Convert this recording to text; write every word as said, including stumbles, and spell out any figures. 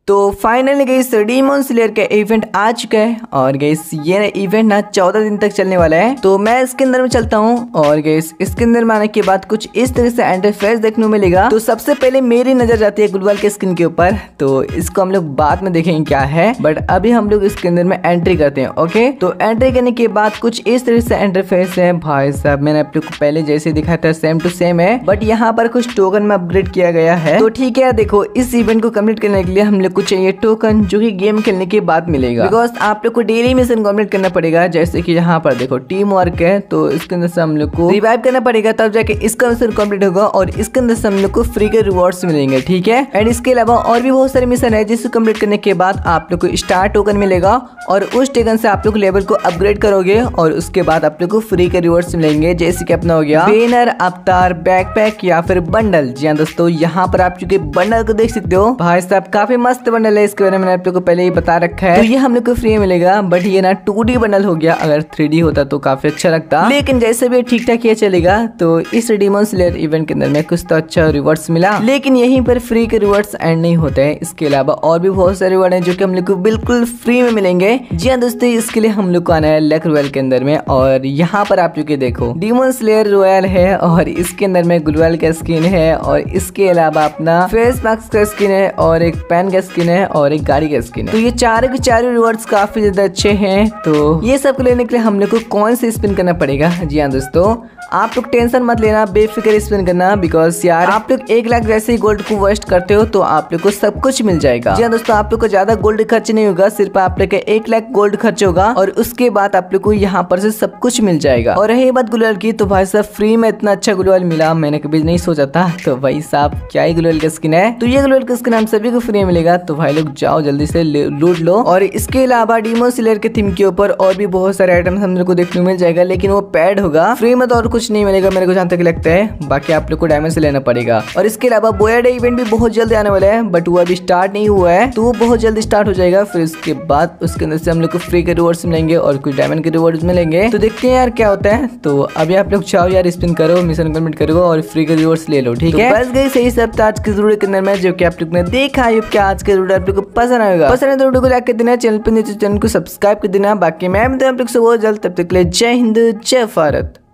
तो finally guys Demon Slayer का event आ चुका है और गाइस ये इवेंट ना चौदह दिन तक चलने वाला है। तो मैं इसके अंदर में चलता हूँ और गाइस इसके अंदर में आने के बाद कुछ इस तरह से इंटरफेस देखने को मिलेगा। तो सबसे पहले मेरी नजर जाती है ग्लूवाल के स्किन के ऊपर, तो इसको हम लोग बाद में देखेंगे क्या है, बट अभी हम लोग इसके अंदर में एंट्री करते हैं। ओके, तो एंट्री करने के बाद कुछ इस तरह से इंटरफेस है। भाई साहब मैंने आप लोग को पहले जैसे दिखाया था सेम टू सेम है, बट यहाँ पर कुछ टोकन में अपग्रेड किया गया है। तो ठीक है, देखो इस इवेंट को कम्प्लीट करने के लिए हम लोग को चाहिए टोकन, जो कि गेम खेलने के बाद मिलेगा। बिकॉज आप लोग को डेली मिशन कंप्लीट करना पड़ेगा। जैसे कि यहाँ पर देखो टीम वर्क है, तो इसके अंदर से हम लोग को रिवाइव करना पड़ेगा, तब जाके इसका मिशन कंप्लीट होगा और इसके अंदर से हम लोग को फ्री के रिवॉर्ड्स मिलेंगे। ठीक है, एंड इसके अलावा और भी बहुत सारे मिशन है जिसे कंप्लीट करने के बाद आप लोग को स्टार टोकन मिलेगा और उस टोकन से आप लोग लेवल को अपग्रेड करोगे और उसके बाद आप लोग को फ्री के रिवॉर्ड्स मिलेंगे। जैसे कि अपना हो गया बैनर, अवतार, बैकपैक या फिर बंडल। जी हाँ दोस्तों, यहाँ पर आप चुके बंडल को देख सकते हो। भाई साहब काफी मस्त बंडल है, इसके बारे में मैंने आप लोग को पहले ही बता रखा है। तो ये हम लोग को फ्री में मिलेगा, बट ये ना टू डी बंडल हो गया। अगर थ्री डी होता तो काफी अच्छा लगता, लेकिन जैसे भी ठीक ठाक ये चलेगा। तो इस डीमन स्लेयर इवेंट के अंदर में कुछ तो अच्छा रिवॉर्ड्स मिला, लेकिन यहीं पर फ्री के रिवॉर्ड्स एंड नहीं होते हैं। इसके अलावा और भी बहुत सारे रिवॉर्ड हैं जो कि हम लोग को बिल्कुल फ्री में मिलेंगे। जी हाँ दोस्तों, इसके लिए हम लोग को आना है लक रॉयल के अंदर में और यहाँ पर आप चुके देखो डीमन स्लेयर रॉयल है और इसके अंदर में ग्लूवाल का स्किन है और इसके अलावा अपना फेस मास्क का स्किन है और एक पेन का स्किन है और एक गाड़ी का स्किन है। तो ये चारों के चारों रिवॉर्ड्स काफी ज्यादा अच्छे हैं। तो ये सब को लेने के लिए हम लोग को कौन से स्पिन करना पड़ेगा। जी हाँ दोस्तों, आप लोग टेंशन मत लेना, बेफिक्र स्पिन करना, बिकॉज यार आप लोग एक लाख जैसे ही गोल्ड को वेस्ट करते हो तो आप लोग को सब कुछ मिल जाएगा। जी हाँ दोस्तों, आप लोग को ज्यादा गोल्ड खर्च नहीं होगा, सिर्फ आप लोग का एक लाख गोल्ड खर्च होगा और उसके बाद आप लोग को यहाँ पर से सब कुछ मिल जाएगा। और रही बात ग्लूवाल की, तो भाई साहब फ्री में इतना अच्छा ग्लूवाल मिला मैंने कभी नहीं सोचा था। तो भाई साहब क्या ही ग्लूवाल का स्किन है। तो ये ग्लूवाल का स्किन हम सभी को फ्री मिलेगा, तो भाई लोग जाओ जल्दी से लूट लो। और इसके अलावा डीमन स्लेयर के थीम के ऊपर और भी बहुत सारे आइटम्स हम लोग को देखने को मिल जाएगा, लेकिन वो पैड होगा, फ्री में तो और कुछ नहीं मिलेगा मेरे को जहाँ तक लगता है। बाकी आप लोग को डायमंड से लेना पड़ेगा। और इसके अलावा बोया डे इवेंट भी बहुत जल्दी आने वाला है, बट वो अभी स्टार्ट नहीं हुआ है, तो वो बहुत जल्दी स्टार्ट हो जाएगा। फिर उसके बाद उसके अंदर से हम लोग को फ्री के रिवॉर्ड्स मिलेंगे और कुछ डायमंड के रिवॉर्ड्स मिलेंगे। तो देखते हैं यार क्या होता है। तो अभी आप लोग चाहो यार स्पिन करो, मिशन कंप्लीट करो और फ्री के रिवॉर्ड्स ले लो। ठीक है, बस गई सही सब आज के वीडियो के अंदर में जो कि आप लोग ने देखा है। क्या आज के वीडियो आप लोग को पसंद आएगा? पसंद है तो वीडियो को लाइक कर देना, चैनल पर नीचे चैनल को सब्सक्राइब कर देना। बाकी मैं आप लोग से बहुत जल्द, तब तक के लिए जय हिंद जय भारत।